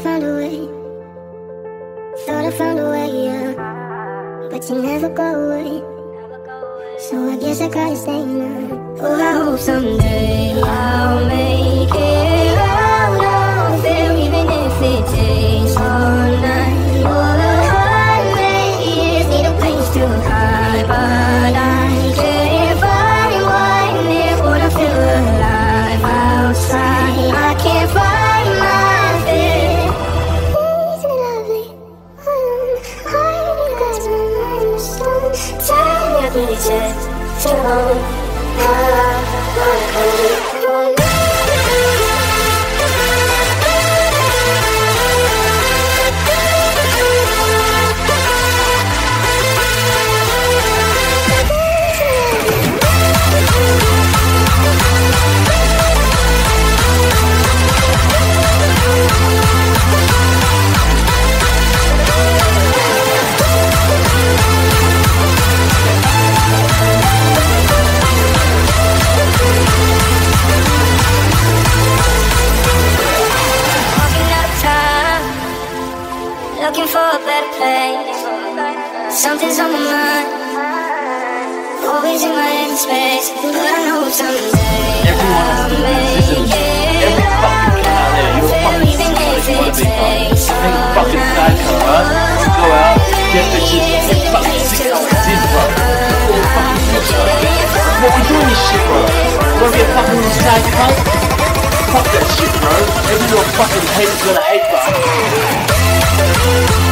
found a way. Thought I found a way, yeah. But you never go away. So I guess I gotta stay now. Oh, I hope someday I'll make it out of there, even if it takes all night. All the 100 years need a place to hide, but I can't find one there. Would I feel alive outside? I can't find my fear. Isn't it lovely? I got my mind was stone. Tell me I really just to home. Looking for a better place. Something's on my mind, always in my empty space. But I know someday I'll make it. Every fucking kid out there, you're fucking somebody you wanna be fucking. I think fucking sad come right? To go out, get bitches, get fucking 6 hours in, bro. All fucking good, bro. What we doing this shit, bro? You wanna be a fucking sad cunt? Fuck that shit, bro. Every little fucking hater's gonna hate, bro.